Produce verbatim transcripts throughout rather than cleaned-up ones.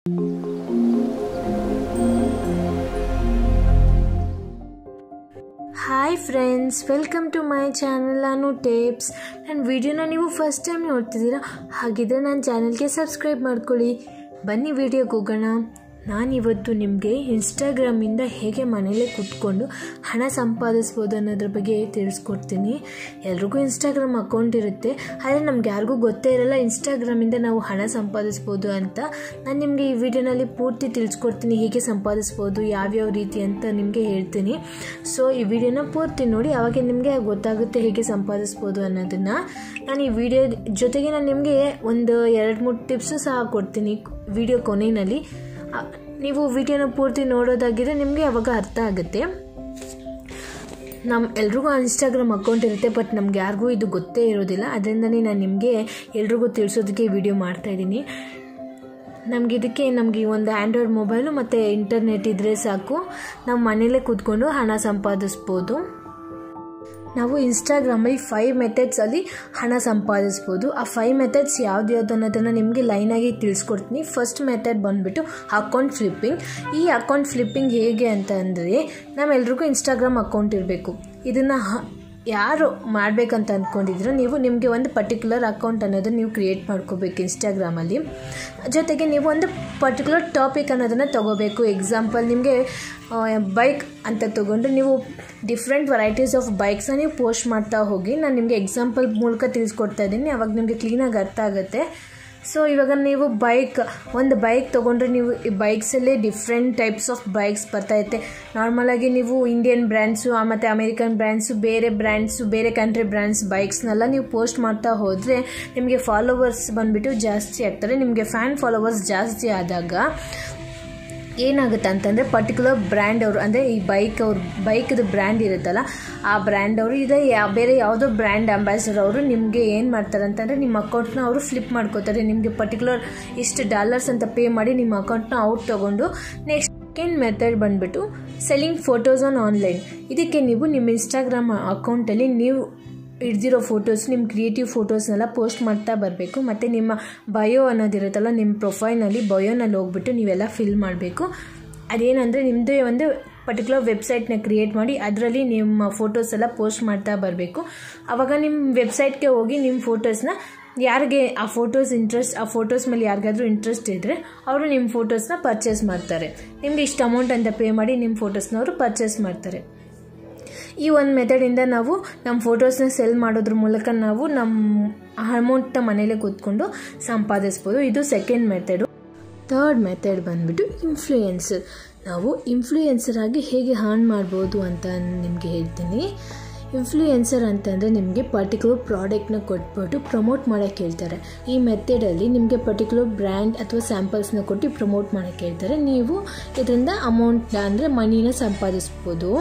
Hi friends, welcome to my channel Anu tips. ನನ್ನ ವಿಡಿಯೋನ ನೀವು ಫಸ್ಟ್ ಟೈಮ್ ನೋಡ್ತಿದ್ದೀರಾ, ಹಾಗಿದ್ರೆ ನನ್ನ ಚಾನಲ್ಗೆ ಸಬ್ಸ್ಕ್ರೈಬ್ ಮಾಡ್ಕೊಳ್ಳಿ. ಬನ್ನಿ ವಿಡಿಯೋಗೆ ಹೋಗೋಣ. ನಾನಿವತ್ತು ನಿಮಗೆ ಇನ್ಸ್ಟಾಗ್ರಾಮಿಂದ ಹೇಗೆ ಮನೇಲೇ ಕೂತ್ಕೊಂಡು ಹಣ ಸಂಪಾದಿಸ್ಬೋದು ಅನ್ನೋದ್ರ ಬಗ್ಗೆ ತಿಳಿಸ್ಕೊಡ್ತೀನಿ. ಎಲ್ರಿಗೂ ಇನ್ಸ್ಟಾಗ್ರಾಮ್ ಅಕೌಂಟ್ ಇರುತ್ತೆ, ಆದರೆ ನಮ್ಗೆ ಯಾರಿಗೂ ಗೊತ್ತೇ ಇರಲ್ಲ ಇನ್ಸ್ಟಾಗ್ರಾಮಿಂದ ನಾವು ಹಣ ಸಂಪಾದಿಸ್ಬೋದು ಅಂತ. ನಾನು ನಿಮಗೆ ಈ ವಿಡಿಯೋನಲ್ಲಿ ಪೂರ್ತಿ ತಿಳಿಸ್ಕೊಡ್ತೀನಿ, ಹೇಗೆ ಸಂಪಾದಿಸ್ಬೋದು, ಯಾವ್ಯಾವ ರೀತಿ ಅಂತ ನಿಮಗೆ ಹೇಳ್ತೀನಿ. ಸೊ ಈ ವಿಡಿಯೋನ ಪೂರ್ತಿ ನೋಡಿ, ಆವಾಗ ನಿಮಗೆ ಗೊತ್ತಾಗುತ್ತೆ ಹೇಗೆ ಸಂಪಾದಿಸ್ಬೋದು ಅನ್ನೋದನ್ನು. ನಾನು ಈ ವಿಡಿಯೋ ಜೊತೆಗೆ ನಾನು ನಿಮಗೆ ಒಂದು ಎರಡು ಮೂರು ಟಿಪ್ಸು ಸಹ ಕೊಡ್ತೀನಿ ವಿಡಿಯೋ ಕೊನೆಯಲ್ಲಿ. ನೀವು ವಿಡಿಯೋನ ಪೂರ್ತಿ ನೋಡೋದಾಗಿದ್ರೆ ನಿಮಗೆ ಅವಾಗ ಅರ್ಥ ಆಗುತ್ತೆ. ನಮ್ಮ ಎಲ್ರಿಗೂ ಇನ್ಸ್ಟಾಗ್ರಾಮ್ ಅಕೌಂಟ್ ಇರುತ್ತೆ, ಬಟ್ ನಮ್ಗೆ ಯಾರಿಗೂ ಇದು ಗೊತ್ತೇ ಇರೋದಿಲ್ಲ. ಅದರಿಂದನೇ ನಾನು ನಿಮಗೆ ಎಲ್ರಿಗೂ ತಿಳಿಸೋದಕ್ಕೆ ವಿಡಿಯೋ ಮಾಡ್ತಾಯಿದ್ದೀನಿ. ನಮಗೆ ಇದಕ್ಕೆ ನಮಗೆ ಒಂದು ಆ್ಯಂಡ್ರಾಯ್ಡ್ ಮೊಬೈಲು ಮತ್ತು ಇಂಟರ್ನೆಟ್ ಇದ್ದರೆ ಸಾಕು, ನಾವು ಮನೇಲೇ ಕೂತ್ಕೊಂಡು ಹಣ ಸಂಪಾದಿಸ್ಬೋದು. ನಾವು ಇನ್ಸ್ಟಾಗ್ರಾಮಲ್ಲಿ ಫೈವ್ ಮೆಥಡ್ಸಲ್ಲಿ ಹಣ ಸಂಪಾದಿಸ್ಬೋದು. ಆ ಫೈವ್ ಮೆಥಡ್ಸ್ ಯಾವ್ದು ಯಾವ್ದು ಅನ್ನೋದನ್ನು ನಿಮಗೆ ಲೈನಾಗಿ ತಿಳಿಸ್ಕೊಡ್ತೀನಿ. ಫಸ್ಟ್ ಮೆಥಡ್ ಬಂದುಬಿಟ್ಟು ಅಕೌಂಟ್ ಫ್ಲಿಪ್ಪಿಂಗ್. ಈ ಅಕೌಂಟ್ ಫ್ಲಿಪ್ಪಿಂಗ್ ಹೇಗೆ ಅಂತ ಅಂದರೆ, ನಾವೆಲ್ರಿಗೂ ಇನ್ಸ್ಟಾಗ್ರಾಮ್ ಅಕೌಂಟ್ ಇರಬೇಕು. ಇದನ್ನು ಯಾರು ಮಾಡಬೇಕಂತ ಅಂದ್ಕೊಂಡಿದ್ರು ನೀವು, ನಿಮಗೆ ಒಂದು ಪರ್ಟಿಕ್ಯುಲರ್ ಅಕೌಂಟ್ ಅನ್ನೋದನ್ನು ನೀವು ಕ್ರಿಯೇಟ್ ಮಾಡ್ಕೋಬೇಕು ಇನ್ಸ್ಟಾಗ್ರಾಮಲ್ಲಿ. ಜೊತೆಗೆ ನೀವು ಒಂದು ಪರ್ಟಿಕ್ಯುಲರ್ ಟಾಪಿಕ್ ಅನ್ನೋದನ್ನು ತೊಗೋಬೇಕು. ಎಕ್ಸಾಂಪಲ್ ನಿಮಗೆ ಬೈಕ್ ಅಂತ ತೊಗೊಂಡ್ರೆ ನೀವು ಡಿಫ್ರೆಂಟ್ ವೆರೈಟೀಸ್ ಆಫ್ ಬೈಕ್ಸ್ನ ನೀವು ಪೋಸ್ಟ್ ಮಾಡ್ತಾ ಹೋಗಿ. ನಾನು ನಿಮಗೆ ಎಕ್ಸಾಂಪಲ್ ಮೂಲಕ ತಿಳಿಸ್ಕೊಡ್ತಾ ಇದ್ದೀನಿ, ಅವಾಗ ನಿಮಗೆ ಕ್ಲೀನಾಗಿ ಅರ್ಥ ಆಗುತ್ತೆ. ಸೊ ಇವಾಗ ನೀವು ಬೈಕ್ ಒಂದು ಬೈಕ್ ತೊಗೊಂಡ್ರೆ ನೀವು ಈ ಬೈಕ್ಸಲ್ಲೇ ಡಿಫ್ರೆಂಟ್ ಟೈಪ್ಸ್ ಆಫ್ ಬೈಕ್ಸ್ ಬರ್ತಾಯಿರುತ್ತೆ. ನಾರ್ಮಲಾಗಿ ನೀವು ಇಂಡಿಯನ್ ಬ್ರ್ಯಾಂಡ್ಸು ಮತ್ತು ಅಮೇರಿಕನ್ ಬ್ರ್ಯಾಂಡ್ಸು, ಬೇರೆ ಬ್ರ್ಯಾಂಡ್ಸು, ಬೇರೆ ಕಂಟ್ರಿ ಬ್ರ್ಯಾಂಡ್ಸ್ ಬೈಕ್ಸ್ನೆಲ್ಲ ನೀವು ಪೋಸ್ಟ್ ಮಾಡ್ತಾ ಹೋದರೆ ನಿಮಗೆ ಫಾಲೋವರ್ಸ್ ಬಂದುಬಿಟ್ಟು ಜಾಸ್ತಿ ಆಗ್ತಾರೆ. ನಿಮಗೆ ಫ್ಯಾನ್ ಫಾಲೋವರ್ಸ್ ಜಾಸ್ತಿ ಆದಾಗ ಏನಾಗುತ್ತೆ ಅಂತಂದರೆ, ಪರ್ಟಿಕ್ಯುಲರ್ ಬ್ರ್ಯಾಂಡ್ ಅವರು ಅಂದರೆ ಈ ಬೈಕ್ ಅವ್ರು ಬೈಕ್ದು ಬ್ರ್ಯಾಂಡ್ ಇರುತ್ತಲ್ಲ, ಆ ಬ್ರ್ಯಾಂಡ್ ಅವರು ಇದೆ ಯಾವ ಬೇರೆ ಯಾವುದೋ ಬ್ರ್ಯಾಂಡ್ ಅಂಬಾಸಿಡರ್ ಅವರು ನಿಮಗೆ ಏನು ಮಾಡ್ತಾರೆ ಅಂತಂದರೆ, ನಿಮ್ಮ ಅಕೌಂಟ್ನ ಅವರು ಫ್ಲಿಪ್ ಮಾಡ್ಕೋತಾರೆ. ನಿಮಗೆ ಪರ್ಟಿಕ್ಯುಲರ್ ಇಷ್ಟು ಡಾಲರ್ಸ್ ಅಂತ ಪೇ ಮಾಡಿ ನಿಮ್ಮ ಅಕೌಂಟ್ನ ಔಟ್ ತೊಗೊಂಡು ನೆಕ್ಸ್ಟ್ ಸೆಕೆಂಡ್ ಮೆಥಡ್ ಬಂದುಬಿಟ್ಟು ಸೆಲ್ಲಿಂಗ್ ಫೋಟೋಸ್ ಆನ್ ಆನ್ಲೈನ್. ಇದಕ್ಕೆ ನೀವು ನಿಮ್ಮ ಇನ್ಸ್ಟಾಗ್ರಾಮ್ ಅಕೌಂಟಲ್ಲಿ ನೀವು ಹಿಡ್ದಿರೋ ಫೋಟೋಸ್, ನಿಮ್ಮ ಕ್ರಿಯೇಟಿವ್ ಫೋಟೋಸ್ನೆಲ್ಲ ಪೋಸ್ಟ್ ಮಾಡ್ತಾ ಬರಬೇಕು. ಮತ್ತು ನಿಮ್ಮ ಬಯೋ ಅನ್ನೋದಿರುತ್ತಲ್ಲ, ನಿಮ್ಮ ಪ್ರೊಫೈಲ್ನಲ್ಲಿ ಬಯೋನಲ್ಲಿ ಹೋಗ್ಬಿಟ್ಟು ನೀವೆಲ್ಲ ಫಿಲ್ ಮಾಡಬೇಕು. ಅದೇನಂದರೆ ನಿಮ್ಮದೇ ಒಂದು ಪರ್ಟಿಕ್ಯುಲರ್ ವೆಬ್ಸೈಟ್ನ ಕ್ರಿಯೇಟ್ ಮಾಡಿ ಅದರಲ್ಲಿ ನಿಮ್ಮ ಫೋಟೋಸ್ ಎಲ್ಲ ಪೋಸ್ಟ್ ಮಾಡ್ತಾ ಬರಬೇಕು. ಆವಾಗ ನಿಮ್ಮ ವೆಬ್ಸೈಟ್ಗೆ ಹೋಗಿ ನಿಮ್ಮ ಫೋಟೋಸ್ನ ಯಾರಿಗೆ ಆ ಫೋಟೋಸ್ ಇಂಟ್ರೆಸ್ಟ್ ಆ ಫೋಟೋಸ್ ಮೇಲೆ ಯಾರಿಗಾದ್ರೂ ಇಂಟ್ರೆಸ್ಟ್ ಇದ್ದರೆ ಅವರು ನಿಮ್ಮ ಫೋಟೋಸ್ನ ಪರ್ಚೇಸ್ ಮಾಡ್ತಾರೆ. ನಿಮಗೆ ಇಷ್ಟು ಅಮೌಂಟ್ ಅಂತ ಪೇ ಮಾಡಿ ನಿಮ್ಮ ಫೋಟೋಸ್ನ ಅವರು ಪರ್ಚೇಸ್ ಮಾಡ್ತಾರೆ. ಈ ಒಂದು ಮೆಥಡಿಂದ ನಾವು ನಮ್ಮ ಫೋಟೋಸ್ನ ಸೆಲ್ ಮಾಡೋದ್ರ ಮೂಲಕ ನಾವು ನಮ್ಮ ಅಮೌಂಟ್ನ ಮನೇಲೇ ಕೂತ್ಕೊಂಡು ಸಂಪಾದಿಸ್ಬೋದು. ಇದು ಸೆಕೆಂಡ್ ಮೆಥಡು. ಥರ್ಡ್ ಮೆಥಡ್ ಬಂದುಬಿಟ್ಟು ಇನ್ಫ್ಲೂಯೆನ್ಸರ್. ನಾವು ಇನ್ಫ್ಲೂಯೆನ್ಸರ್ ಆಗಿ ಹೇಗೆ ಅರ್ನ್ ಮಾಡ್ಬೋದು ಅಂತ ನಿಮಗೆ ಹೇಳ್ತೀನಿ. ಇನ್ಫ್ಲೂಯೆನ್ಸರ್ ಅಂತಂದರೆ ನಿಮಗೆ ಪರ್ಟಿಕ್ಯುಲರ್ ಪ್ರಾಡಕ್ಟ್ನ ಕೊಟ್ಬಿಟ್ಟು ಪ್ರಮೋಟ್ ಮಾಡೋಕ್ಕೆ ಹೇಳ್ತಾರೆ. ಈ ಮೆಥಡಲ್ಲಿ ನಿಮಗೆ ಪರ್ಟಿಕ್ಯುಲರ್ ಬ್ರ್ಯಾಂಡ್ ಅಥವಾ ಸ್ಯಾಂಪಲ್ಸ್ನ ಕೊಟ್ಟು ಪ್ರಮೋಟ್ ಮಾಡೋಕ್ಕೆ ಹೇಳ್ತಾರೆ. ನೀವು ಇದರಿಂದ ಅಮೌಂಟ್ನ ಅಂದರೆ ಮನಿನ ಸಂಪಾದಿಸ್ಬೋದು.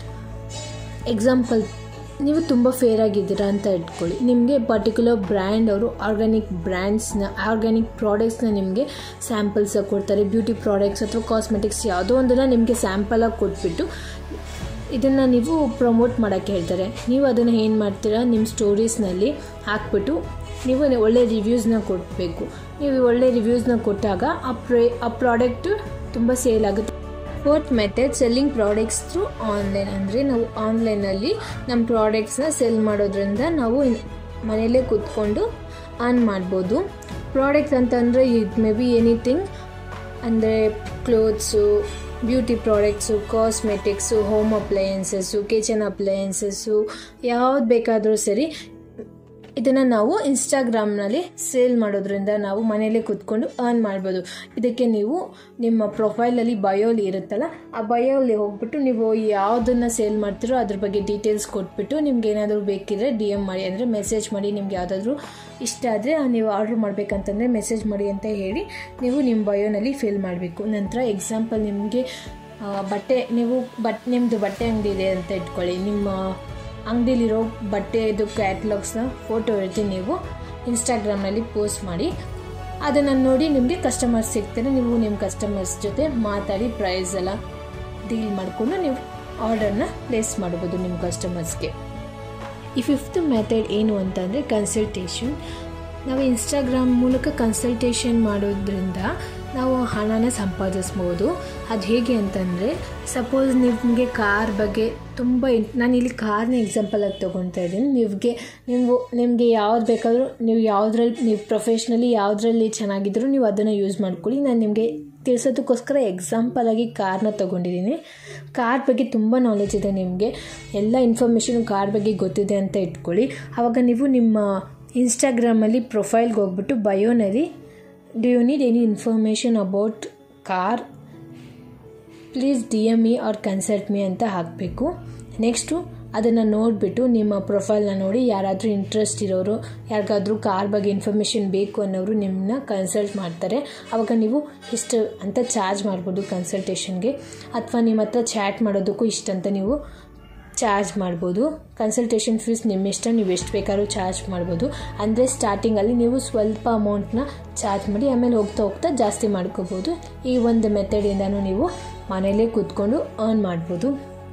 ಎಕ್ಸಾಂಪಲ್, ನೀವು ತುಂಬ ಫೇರ್ ಆಗಿದ್ದೀರಾ ಅಂತ ಇಟ್ಕೊಳ್ಳಿ. ನಿಮಗೆ ಪರ್ಟಿಕ್ಯುಲರ್ ಬ್ರ್ಯಾಂಡ್ ಅವರು ಆರ್ಗ್ಯಾನಿಕ್ ಬ್ರ್ಯಾಂಡ್ಸ್ನ ಆರ್ಗ್ಯಾನಿಕ್ ಪ್ರಾಡಕ್ಟ್ಸ್ನ ನಿಮಗೆ ಸ್ಯಾಂಪಲ್ಸಾಗಿ ಕೊಡ್ತಾರೆ. ಬ್ಯೂಟಿ ಪ್ರಾಡಕ್ಟ್ಸ್ ಅಥವಾ ಕಾಸ್ಮೆಟಿಕ್ಸ್ ಯಾವುದೋ ಒಂದನ್ನು ನಿಮಗೆ ಸ್ಯಾಂಪಲಾಗಿ ಕೊಟ್ಬಿಟ್ಟು ಇದನ್ನು ನೀವು ಪ್ರಮೋಟ್ ಮಾಡೋಕ್ಕೆ ಹೇಳ್ತಾರೆ. ನೀವು ಅದನ್ನು ಏನು ಮಾಡ್ತೀರಾ, ನಿಮ್ಮ ಸ್ಟೋರೀಸ್ನಲ್ಲಿ ಹಾಕ್ಬಿಟ್ಟು ನೀವು ಒಳ್ಳೆ ರಿವ್ಯೂಸ್ನ ಕೊಡಬೇಕು. ನೀವು ಒಳ್ಳೆ ರಿವ್ಯೂಸ್ನ ಕೊಟ್ಟಾಗ ಆ ಪ್ರೇ ಆ ಪ್ರಾಡಕ್ಟು ತುಂಬ ಸೇಲ್ ಆಗುತ್ತೆ. Fourth method selling products through online. ಅಂದರೆ ನಾವು ಆನ್ಲೈನಲ್ಲಿ ನಮ್ಮ ಪ್ರಾಡಕ್ಟ್ಸ್ನ ಸೆಲ್ ಮಾಡೋದ್ರಿಂದ ನಾವು ಮನೆಯಲ್ಲೇ ಕೂತ್ಕೊಂಡು ಅರ್ನ್ ಮಾಡ್ಬೋದು. ಪ್ರಾಡಕ್ಟ್ಸ್ ಅಂತಂದರೆ ಇಟ್ ಮೇ ಬಿ ಎನಿಥಿಂಗ್, ಅಂದರೆ clothes, beauty products, cosmetics, home appliances, kitchen appliances, ಯಾವ್ದು ಬೇಕಾದರೂ ಸರಿ. ಇದನ್ನು ನಾವು ಇನ್ಸ್ಟಾಗ್ರಾಮ್ನಲ್ಲಿ ಸೇಲ್ ಮಾಡೋದ್ರಿಂದ ನಾವು ಮನೇಲೇ ಕೂತ್ಕೊಂಡು ಅರ್ನ್ ಮಾಡ್ಬೋದು. ಇದಕ್ಕೆ ನೀವು ನಿಮ್ಮ ಪ್ರೊಫೈಲಲ್ಲಿ ಬಯೋಲಿ ಇರುತ್ತಲ್ಲ, ಆ ಬಯೋಲಿ ಹೋಗ್ಬಿಟ್ಟು ನೀವು ಯಾವುದನ್ನು ಸೇಲ್ ಮಾಡ್ತೀರೋ ಅದ್ರ ಬಗ್ಗೆ ಡೀಟೇಲ್ಸ್ ಕೊಟ್ಬಿಟ್ಟು ನಿಮ್ಗೆ ಏನಾದರೂ ಬೇಕಿದ್ರೆ ಡಿ ಎಮ್ ಮಾಡಿ, ಅಂದರೆ ಮೆಸೇಜ್ ಮಾಡಿ. ನಿಮ್ಗೆ ಯಾವುದಾದ್ರೂ ಇಷ್ಟ ಆದರೆ ನೀವು ಆರ್ಡ್ರ್ ಮಾಡಬೇಕಂತಂದರೆ ಮೆಸೇಜ್ ಮಾಡಿ ಅಂತ ಹೇಳಿ ನೀವು ನಿಮ್ಮ ಬಯೋನಲ್ಲಿ ಫಿಲ್ ಮಾಡಬೇಕು. ನಂತರ ಎಕ್ಸಾಂಪಲ್, ನಿಮಗೆ ಬಟ್ಟೆ ನೀವು ಬಟ್ ನಿಮ್ಮದು ಬಟ್ಟೆ ಅಂಗಡಿ ಇದೆ ಅಂತ ಇಟ್ಕೊಳ್ಳಿ. ನಿಮ್ಮ ಅಂಗಡಿಲಿರೋ ಬಟ್ಟೆದು ಕ್ಯಾಟ್ಲಾಗ್ಸ್ನ ಫೋಟೋ ಇರ್ತಿ ನೀವು ಇನ್ಸ್ಟಾಗ್ರಾಮ್ನಲ್ಲಿ ಪೋಸ್ಟ್ ಮಾಡಿ. ಅದನ್ನು ನೋಡಿ ನಿಮಗೆ ಕಸ್ಟಮರ್ಸ್ ಸಿಗ್ತಾರೆ. ನೀವು ನಿಮ್ಮ ಕಸ್ಟಮರ್ಸ್ ಜೊತೆ ಮಾತಾಡಿ ಪ್ರೈಸ್ ಎಲ್ಲ ಡೀಲ್ ಮಾಡಿಕೊಂಡು ನೀವು ಆರ್ಡರ್ನ ಪ್ಲೇಸ್ ಮಾಡ್ಬೋದು ನಿಮ್ಮ ಕಸ್ಟಮರ್ಸ್ಗೆ. ಈ ಫಿಫ್ತ್ ಮೆಥಡ್ ಏನು ಅಂತಂದರೆ ಕನ್ಸಲ್ಟೇಷನ್. ನಾವು ಇನ್ಸ್ಟಾಗ್ರಾಮ್ ಮೂಲಕ ಕನ್ಸಲ್ಟೇಷನ್ ಮಾಡೋದ್ರಿಂದ ನಾವು ಹಣನ ಸಂಪಾದಿಸ್ಬೋದು. ಅದು ಹೇಗೆ ಅಂತಂದರೆ, ಸಪೋಸ್ ನಿಮಗೆ ಕಾರ್ ಬಗ್ಗೆ ತುಂಬ ನಾನು ಇಲ್ಲಿ ಕಾರ್ನ ಎಕ್ಸಾಂಪಲಾಗಿ ತೊಗೊಳ್ತಾ ಇದ್ದೀನಿ. ನಿಮಗೆ ನೀವು ನಿಮಗೆ ಯಾವ್ದು ಬೇಕಾದರೂ ನೀವು ಯಾವುದ್ರಲ್ಲಿ ನೀವು ಪ್ರೊಫೆಷ್ನಲಿ ಯಾವುದ್ರಲ್ಲಿ ಚೆನ್ನಾಗಿದ್ದರೂ ನೀವು ಅದನ್ನು ಯೂಸ್ ಮಾಡ್ಕೊಳ್ಳಿ. ನಾನು ನಿಮಗೆ ತಿಳಿಸೋದಕ್ಕೋಸ್ಕರ ಎಕ್ಸಾಂಪಲಾಗಿ ಕಾರ್ನ ತೊಗೊಂಡಿದ್ದೀನಿ. ಕಾರ್ ಬಗ್ಗೆ ತುಂಬ ನಾಲೆಜ್ ಇದೆ, ನಿಮಗೆ ಎಲ್ಲ ಇನ್ಫಾರ್ಮೇಷನು ಕಾರ್ ಬಗ್ಗೆ ಗೊತ್ತಿದೆ ಅಂತ ಇಟ್ಕೊಳ್ಳಿ. ಆವಾಗ ನೀವು ನಿಮ್ಮ ಇನ್ಸ್ಟಾಗ್ರಾಮಲ್ಲಿ ಪ್ರೊಫೈಲ್ಗೆ ಹೋಗ್ಬಿಟ್ಟು ಬಯೋನಲ್ಲಿ do you need any information about car, please D M me or consult me ಅಂತ ಹಾಕಬೇಕು. ನೆಕ್ಸ್ಟು ಅದನ್ನು ನೋಡಿಬಿಟ್ಟು ನಿಮ್ಮ ಪ್ರೊಫೈಲ್ನ ನೋಡಿ ಯಾರಾದರೂ ಇಂಟ್ರೆಸ್ಟ್ ಇರೋರು, ಯಾರಿಗಾದ್ರೂ ಕಾರ್ ಬಗ್ಗೆ ಇನ್ಫಾರ್ಮೇಷನ್ ಬೇಕು ಅನ್ನೋರು ನಿಮ್ಮನ್ನ ಕನ್ಸಲ್ಟ್ ಮಾಡ್ತಾರೆ. ಆವಾಗ ನೀವು ಇಷ್ಟು ಅಂತ ಚಾರ್ಜ್ ಮಾಡ್ಬೋದು ಕನ್ಸಲ್ಟೇಷನ್ಗೆ, ಅಥವಾ ನಿಮ್ಮ ಹತ್ರ ಚಾಟ್ ಮಾಡೋದಕ್ಕೂ ಇಷ್ಟಂತ ನೀವು ಚಾರ್ಜ್ ಮಾಡ್ಬೋದು. ಕನ್ಸಲ್ಟೇಷನ್ ಫೀಸ್ ನಿಮ್ಮ ಇಷ್ಟ, ನೀವು ಎಷ್ಟು ಬೇಕಾದ್ರೂ ಚಾರ್ಜ್ ಮಾಡ್ಬೋದು. ಅಂದರೆ ಸ್ಟಾರ್ಟಿಂಗಲ್ಲಿ ನೀವು ಸ್ವಲ್ಪ ಅಮೌಂಟ್ನ ಚಾರ್ಜ್ ಮಾಡಿ ಆಮೇಲೆ ಹೋಗ್ತಾ ಹೋಗ್ತಾ ಜಾಸ್ತಿ ಮಾಡ್ಕೋಬೋದು. ಈ ಒಂದು ಮೆಥಡಿಂದನೂ ನೀವು ಮನೇಲೇ ಕೂತ್ಕೊಂಡು ಅರ್ನ್ ಮಾಡ್ಬೋದು.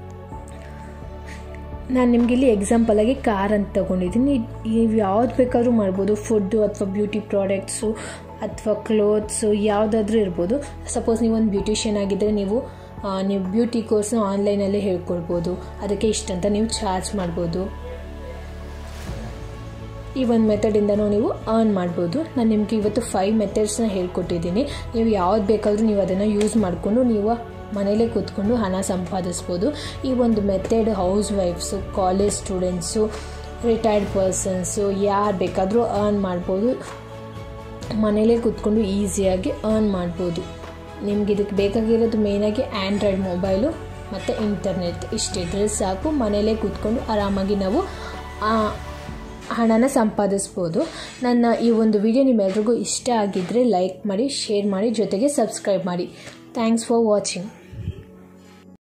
ನಾನು ನಿಮಗೆ ಇಲ್ಲಿ ಎಕ್ಸಾಂಪಲಾಗಿ ಕಾರ್ ಅಂತ ತೊಗೊಂಡಿದ್ದೀನಿ. ನೀವು ಯಾವ್ದು ಬೇಕಾದ್ರೂ ಮಾಡ್ಬೋದು, ಫುಡ್ಡು ಅಥವಾ ಬ್ಯೂಟಿ ಪ್ರಾಡಕ್ಟ್ಸು ಅಥವಾ ಕ್ಲೋತ್ಸು ಯಾವುದಾದ್ರೂ ಇರ್ಬೋದು. ಸಪೋಸ್ ನೀವು ಒಂದು ಬ್ಯೂಟಿಷಿಯನ್ ಆಗಿದ್ದರೆ ನೀವು ನೀವು ಬ್ಯೂಟಿ ಕೋರ್ಸ್ನ ಆನ್ಲೈನಲ್ಲೇ ಹೇಳ್ಕೊಡ್ಬೋದು, ಅದಕ್ಕೆ ಇಷ್ಟಂತ ನೀವು ಚಾರ್ಜ್ ಮಾಡ್ಬೋದು. ಈ ಒಂದು ಮೆಥಡಿಂದನೂ ನೀವು ಅರ್ನ್ ಮಾಡ್ಬೋದು. ನಾನು ನಿಮಗೆ ಇವತ್ತು ಫೈವ್ ಮೆಥಡ್ಸ್ನ ಹೇಳ್ಕೊಟ್ಟಿದ್ದೀನಿ. ನೀವು ಯಾವ್ದು ಬೇಕಾದರೂ ನೀವು ಅದನ್ನು ಯೂಸ್ ಮಾಡಿಕೊಂಡು ನೀವು ಮನೇಲೇ ಕೂತ್ಕೊಂಡು ಹಣ ಸಂಪಾದಿಸ್ಬೋದು. ಈ ಒಂದು ಮೆಥಡ್ ಹೌಸ್ ವೈಫ್ಸು, ಕಾಲೇಜ್ ಸ್ಟೂಡೆಂಟ್ಸು, ರಿಟೈರ್ಡ್ ಪರ್ಸನ್ಸು ಯಾರು ಬೇಕಾದರೂ ಅರ್ನ್ ಮಾಡ್ಬೋದು. ಮನೇಲೇ ಕೂತ್ಕೊಂಡು ಈಸಿಯಾಗಿ ಅರ್ನ್ ಮಾಡ್ಬೋದು. ನಿಮ್ಗೆ ಇದಕ್ಕೆ ಬೇಕಾಗಿರೋದು ಮೇಯ್ನಾಗಿ ಆ್ಯಂಡ್ರಾಯ್ಡ್ ಮೊಬೈಲು ಮತ್ತು ಇಂಟರ್ನೆಟ್, ಇಷ್ಟಿದ್ರೆ ಸಾಕು. ಮನೇಲೇ ಕೂತ್ಕೊಂಡು ಆರಾಮಾಗಿ ನಾವು ಹಣನ ಸಂಪಾದಿಸ್ಬೋದು. ನನ್ನ ಈ ಒಂದು ವಿಡಿಯೋ ನಿಮ್ಮೆಲ್ರಿಗೂ ಇಷ್ಟ ಆಗಿದ್ದರೆ ಲೈಕ್ ಮಾಡಿ, ಶೇರ್ ಮಾಡಿ, ಜೊತೆಗೆ ಸಬ್ಸ್ಕ್ರೈಬ್ ಮಾಡಿ. Thanks for watching.